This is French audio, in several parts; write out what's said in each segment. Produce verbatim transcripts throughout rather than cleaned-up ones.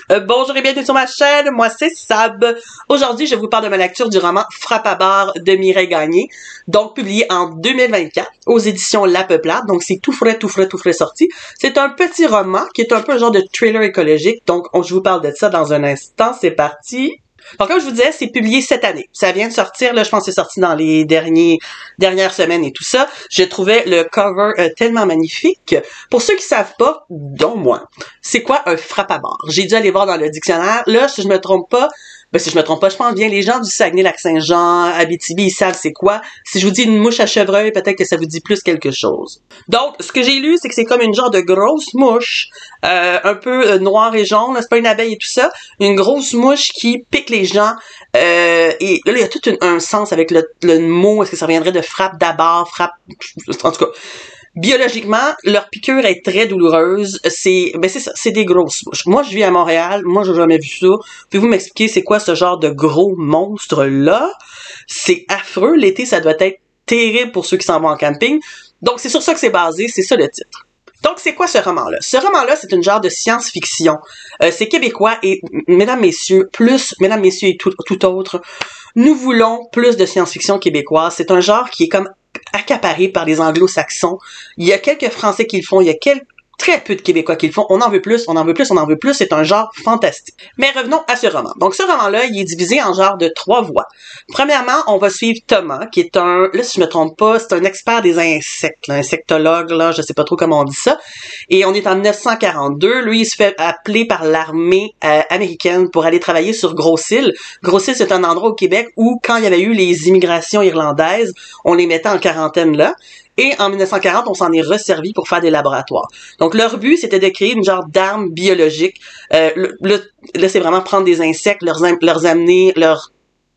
Euh, bonjour et bienvenue sur ma chaîne, moi c'est Sab. Aujourd'hui, je vous parle de ma lecture du roman Frappe à barre de Mireille Gagné, donc publié en deux mille vingt-quatre aux éditions La Peuplade, donc c'est tout frais, tout frais, tout frais sorti. C'est un petit roman qui est un peu un genre de thriller écologique, donc on, je vous parle de ça dans un instant, c'est parti. Donc comme je vous disais, c'est publié cette année. Ça vient de sortir, là, je pense que c'est sorti dans les derniers dernières semaines et tout ça. Je trouvais le cover euh, tellement magnifique. Pour ceux qui savent pas, dont moi, c'est quoi un frappe à barre? J'ai dû aller voir dans le dictionnaire. Là, si je me trompe pas, ben si je me trompe pas, je pense bien les gens du Saguenay-Lac-Saint-Jean, Abitibi, ils savent c'est quoi. Si je vous dis une mouche à chevreuil, peut-être que ça vous dit plus quelque chose. Donc, ce que j'ai lu, c'est que c'est comme une genre de grosse mouche, euh, un peu euh, noire et jaune, c'est pas une abeille et tout ça, une grosse mouche qui pique les gens, euh, et là, il y a tout un, un sens avec le, le mot, est-ce que ça reviendrait de frappe d'abord, frappe, en tout cas. Biologiquement, leur piqûre est très douloureuse. C'est, ben c'est ça, c'est des grosses mouches. Moi, je vis à Montréal. Moi, j'ai jamais vu ça. Pouvez-vous m'expliquer c'est quoi ce genre de gros monstre-là? C'est affreux. L'été, ça doit être terrible pour ceux qui s'en vont en camping. Donc, c'est sur ça que c'est basé. C'est ça le titre. Donc, c'est quoi ce roman-là? Ce roman-là, c'est une genre de science-fiction. Euh, c'est québécois et, mesdames, messieurs, plus, mesdames, messieurs et tout, tout autre, nous voulons plus de science-fiction québécoise. C'est un genre qui est comme accaparé par les anglo-saxons. Il y a quelques Français qui le font, il y a quelques très peu de Québécois qui le font. On en veut plus, on en veut plus, on en veut plus. C'est un genre fantastique. Mais revenons à ce roman. Donc, ce roman-là, il est divisé en genre de trois voies. Premièrement, on va suivre Thomas, qui est un, là, si je me trompe pas, c'est un expert des insectes, là, insectologue, là, je sais pas trop comment on dit ça. Et on est en dix-neuf cent quarante-deux. Lui, il se fait appeler par l'armée euh, américaine pour aller travailler sur Gros-Île. Gros-Île, c'est un endroit au Québec où, quand il y avait eu les immigrations irlandaises, on les mettait en quarantaine là. Et en dix-neuf cent quarante, on s'en est resservi pour faire des laboratoires. Donc, leur but, c'était de créer une genre d'arme biologique. Euh, le, le, là, c'est vraiment prendre des insectes, leur, leur amener, leur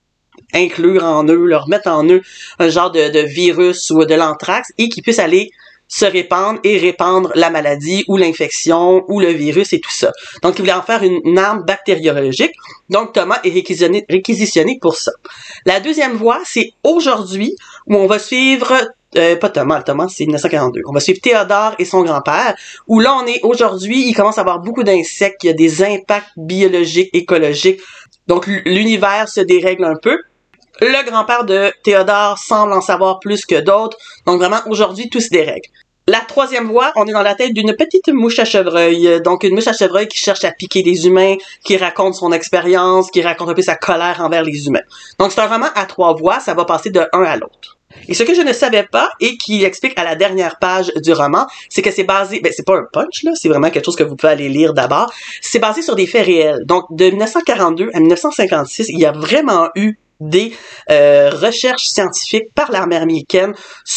inclure en eux, leur mettre en eux un genre de, de virus ou de l'anthrax et qui puisse aller se répandre et répandre la maladie ou l'infection ou le virus et tout ça. Donc, il voulait en faire une, une arme bactériologique. Donc, Thomas est réquisitionné, réquisitionné pour ça. La deuxième voie, c'est aujourd'hui où on va suivre... Euh, pas Thomas, Thomas, c'est dix-neuf cent quarante-deux. On va suivre Théodore et son grand-père, où là, on est aujourd'hui, il commence à avoir beaucoup d'insectes, il y a des impacts biologiques, écologiques. Donc, l'univers se dérègle un peu. Le grand-père de Théodore semble en savoir plus que d'autres. Donc, vraiment, aujourd'hui, tout se dérègle. La troisième voie, on est dans la tête d'une petite mouche à chevreuil. Donc, une mouche à chevreuil qui cherche à piquer des humains, qui raconte son expérience, qui raconte un peu sa colère envers les humains. Donc, c'est un roman à trois voies, ça va passer de un à l'autre. Et ce que je ne savais pas, et qui explique à la dernière page du roman, c'est que c'est basé, ben c'est pas un punch, là, c'est vraiment quelque chose que vous pouvez aller lire d'abord, c'est basé sur des faits réels. Donc, de dix-neuf cent quarante-deux à dix-neuf cent cinquante-six, il y a vraiment eu des euh, recherches scientifiques par l'armée américaine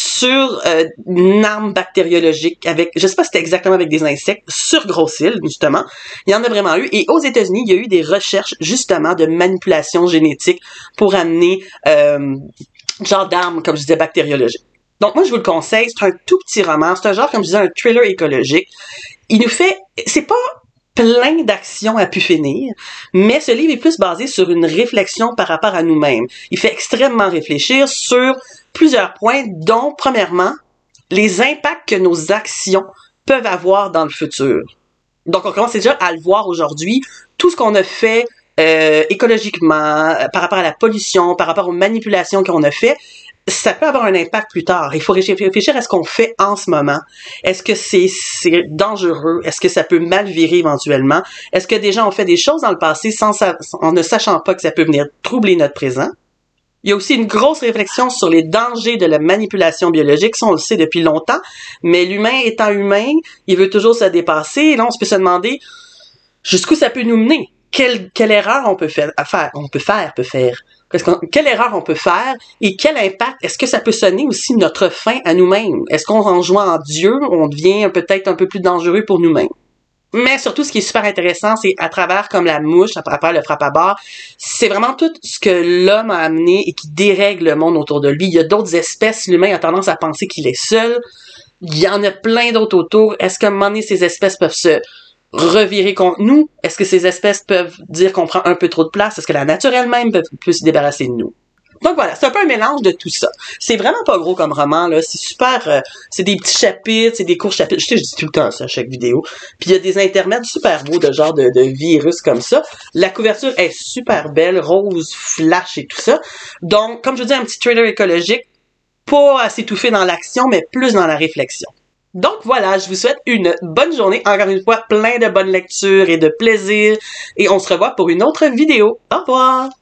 sur euh, une arme bactériologique avec, je sais pas si c'était exactement avec des insectes, sur Gros-Île, justement. Il y en a vraiment eu. Et aux États-Unis, il y a eu des recherches, justement, de manipulation génétique pour amener euh, genre d'armes, comme je disais, bactériologiques. Donc, moi, je vous le conseille. C'est un tout petit roman. C'est un genre, comme je disais, un thriller écologique. Il nous fait... C'est pas plein d'actions à pu finir, mais ce livre est plus basé sur une réflexion par rapport à nous-mêmes. Il fait extrêmement réfléchir sur plusieurs points, dont, premièrement, les impacts que nos actions peuvent avoir dans le futur. Donc, on commence déjà à le voir aujourd'hui. Tout ce qu'on a fait euh, écologiquement, euh, par rapport à la pollution, par rapport aux manipulations qu'on a fait, ça peut avoir un impact plus tard. Il faut réfléchir à ce qu'on fait en ce moment. Est-ce que c'est c'est dangereux? Est-ce que ça peut mal virer éventuellement? Est-ce que des gens ont fait des choses dans le passé sans en ne sachant pas que ça peut venir troubler notre présent? Il y a aussi une grosse réflexion sur les dangers de la manipulation biologique. Ça, on le sait depuis longtemps. Mais l'humain étant humain, il veut toujours se dépasser. Et là, on se peut se demander jusqu'où ça peut nous mener. Quelle, quelle erreur on peut faire, à faire, on peut faire, peut faire. Quelle erreur on peut faire et quel impact, est-ce que ça peut sonner aussi notre fin à nous-mêmes? Est-ce qu'on, en jouant en Dieu, on devient peut-être un peu plus dangereux pour nous-mêmes? Mais surtout, ce qui est super intéressant, c'est à travers comme la mouche, à travers le frappe à barre, c'est vraiment tout ce que l'homme a amené et qui dérègle le monde autour de lui. Il y a d'autres espèces, l'humain a tendance à penser qu'il est seul. Il y en a plein d'autres autour. Est-ce qu'à un moment donné, ces espèces peuvent se revirer contre nous? Est-ce que ces espèces peuvent dire qu'on prend un peu trop de place? Est-ce que la nature elle-même peut, peut se débarrasser de nous? Donc voilà, c'est un peu un mélange de tout ça. C'est vraiment pas gros comme roman, là. C'est super... Euh, c'est des petits chapitres, c'est des courts chapitres. Je sais, je dis tout le temps ça à chaque vidéo. Puis il y a des intermèdes super beaux de genre de, de virus comme ça. La couverture est super belle, rose, flash et tout ça. Donc, comme je vous dis, un petit thriller écologique, pas à s'étouffer dans l'action, mais plus dans la réflexion. Donc voilà, je vous souhaite une bonne journée. Encore une fois, plein de bonnes lectures et de plaisir. Et on se revoit pour une autre vidéo. Au revoir!